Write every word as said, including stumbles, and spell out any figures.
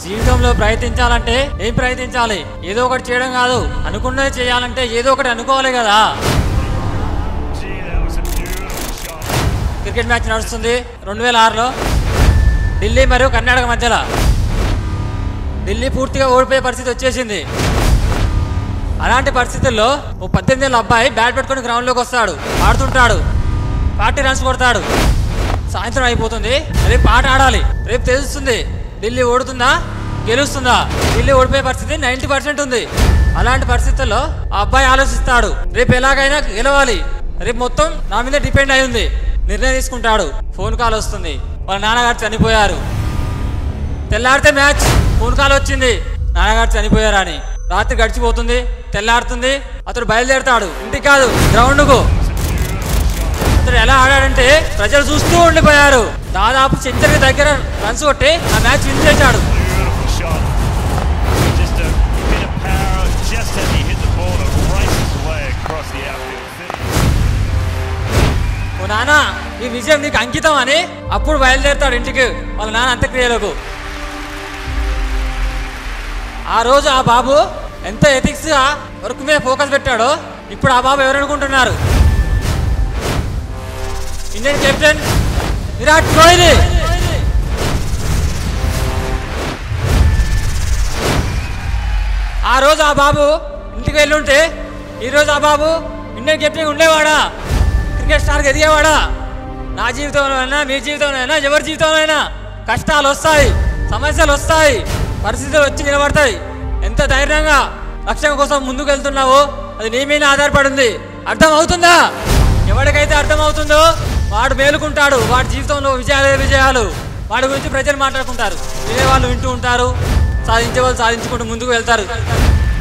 జీవితంలో ప్రయత్నించాలంటే ఏం ప్రయత్నించాలి? ఏదో ఒకటి చేయడం కాదు, అనుకున్నది చేయాలంటే ఏదో ఒకటి అనుకోవాలి కదా. క్రికెట్ మ్యాచ్ నడుస్తుంది రెండు వేల ఆరులో ఢిల్లీ మరియు కర్ణాటక మధ్యలో. ఢిల్లీ పూర్తిగా ఓడిపోయే పరిస్థితి వచ్చేసింది. అలాంటి పరిస్థితుల్లో ఓ పద్దెనిమిది ఏళ్ళ అబ్బాయి బ్యాట్ పెట్టుకుని గ్రౌండ్లోకి వస్తాడు, ఆడుతుంటాడు, ఫార్టీ రన్స్ కొడతాడు. సాయంత్రం అయిపోతుంది, రేపు ఆట ఆడాలి, రేపు తెలుస్తుంది ఢిల్లీ ఓడుతుందా గెలుస్తుందా. ఢిల్లీ ఓడిపోయే పరిస్థితి నైంటీ పర్సెంట్ ఉంది. అలాంటి పరిస్థితుల్లో ఆ అబ్బాయి ఆలోచిస్తాడు, రేపు ఎలాగైనా గెలవాలి, రేపు మొత్తం నా మీద డిపెండ్ అయి ఉంది. నిర్ణయం తీసుకుంటాడు. ఫోన్ కాల్ వస్తుంది, వాళ్ళ నాన్నగారు చనిపోయారు. తెల్లారితే మ్యాచ్, ఫోన్ కాల్ వచ్చింది నాన్నగారు చనిపోయారు అని. రాత్రి గడిచిపోతుంది, తెల్లారుతుంది, అతడు బయలుదేరతాడు ఇంటికి కాదు గ్రౌండ్కు. అతడు ఎలా ఆడాడంటే ప్రజలు చూస్తూ ఉండిపోయారు. దాదాపు సెంచరీ దగ్గర రన్స్ కొట్టి ఆ మ్యాచ్ విన్ చేశాడు. ఓ నాన్న, ఈ విజయం నీకు అంకితం అని అప్పుడు బయలుదేరుతాడు ఇంటికి వాళ్ళ నాన్న అంత్యక్రియలకు. ఆ రోజు ఆ బాబు ఎంత ఎథిక్స్గా వర్క్ మీద ఫోకస్ పెట్టాడో ఇప్పుడు ఆ బాబు ఎవరనుకుంటున్నారు? Indian captain Virat Kohli. ఆ రోజు ఆ బాబు ఇంటికి వెళ్ళి ఉంటే ఈరోజు ఆ బాబు ఇండియన్ కెప్టెన్ ఉండేవాడా? క్రికెట్ స్టార్కి ఎదిగేవాడా? నా జీవితంలో అయినా, మీ జీవితంలో అయినా, ఎవరి జీవితంలో అయినా కష్టాలు వస్తాయి, సమస్యలు వస్తాయి, పరిస్థితులు వచ్చి నిలబడతాయి. ఎంత ధైర్యంగా లక్ష్యం కోసం ముందుకు వెళ్తున్నావో అది నీ మీద ఆధారపడింది. అర్థం అవుతుందా? ఎవరికైతే అర్థం అవుతుందో వాడు మేలుకుంటాడు. వాడి జీవితంలో విజయాలే విజయాలు. వాడి గురించి ప్రజలు మాట్లాడుకుంటారు, వేరే వాళ్ళు వింటూ ఉంటారు, సాధించే వాళ్ళు సాధించుకుంటూ ముందుకు వెళ్తారు.